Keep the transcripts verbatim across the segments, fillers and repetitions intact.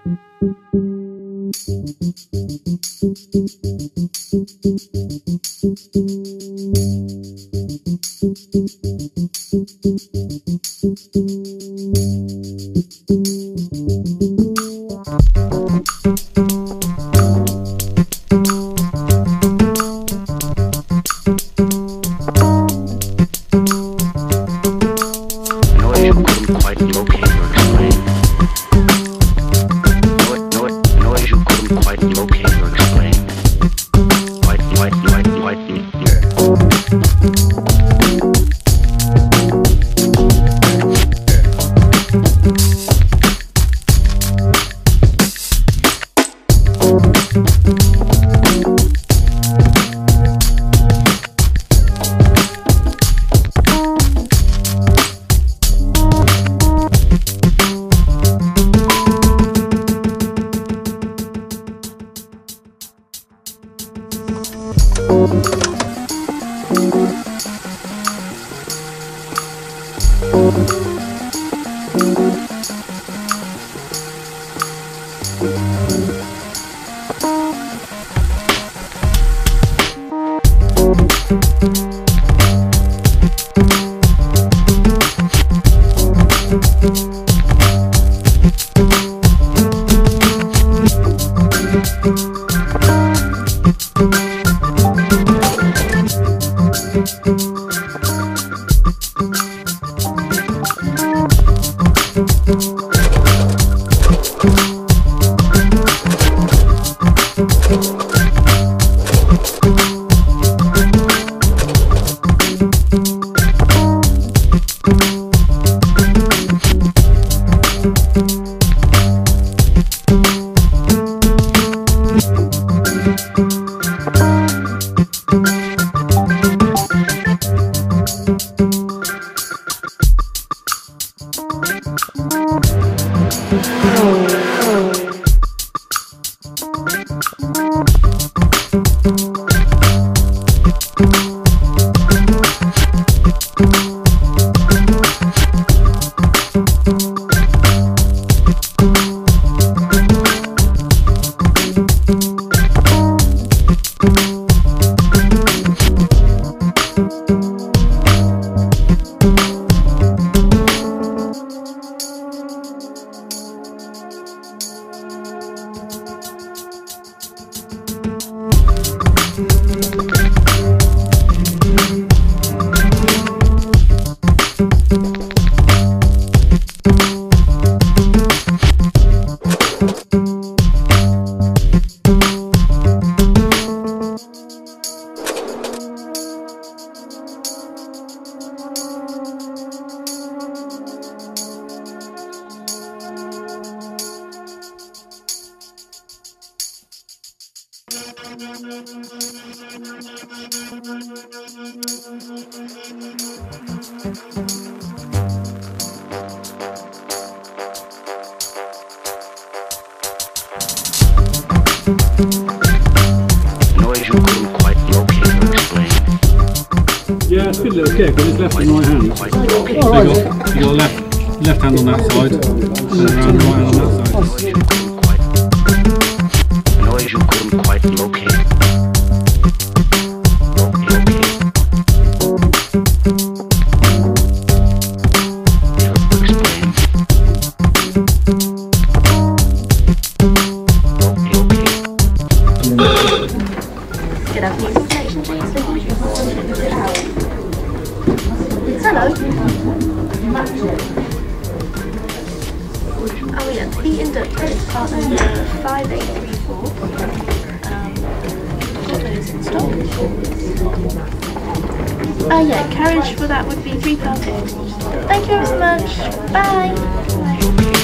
Yeah, it's a good little kick, but it's left and right hand. So you got, you got left, left hand on that side, and then around right hand on that side. Noise you couldn't quite locate. Oh yeah, the inductors are under five eight three four. Um, got those in stock. Oh uh, yeah, carriage for that would be three pounds fifty. Thank you ever so much. Bye. Bye.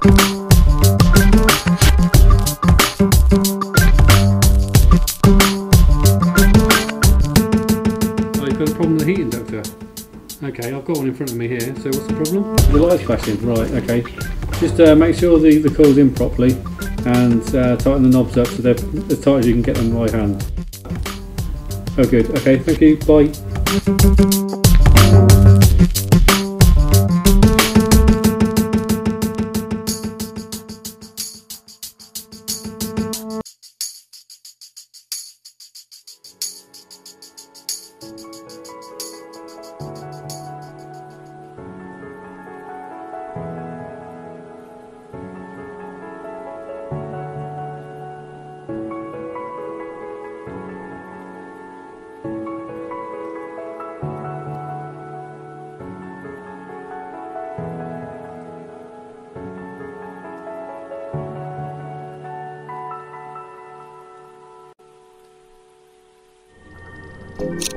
Oh, you've got a problem with the heat inductor. Okay, I've got one in front of me here, so what's the problem? The light's flashing, right, okay. Just uh, make sure the, the coil's in properly and uh, tighten the knobs up so they're as tight as you can get them by hand. Oh good, okay, thank you, bye. You